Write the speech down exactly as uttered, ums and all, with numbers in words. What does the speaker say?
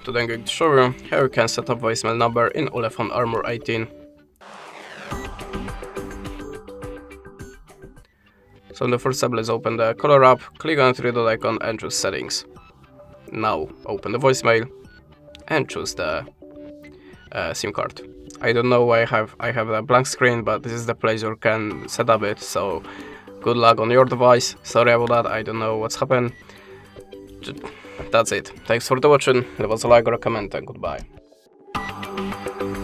Today I'm going to show you how you can set up voicemail number in ULEFONE Armor eighteen. So in the first step, let's open the color app, click on the three dot icon and choose settings. Now open the voicemail and choose the uh, SIM card. I don't know why I have I have a blank screen, but this is the place you can set up it, so good luck on your device. Sorry about that, I don't know what's happened. That's it. Thanks for the watching, leave us a like or a comment and goodbye.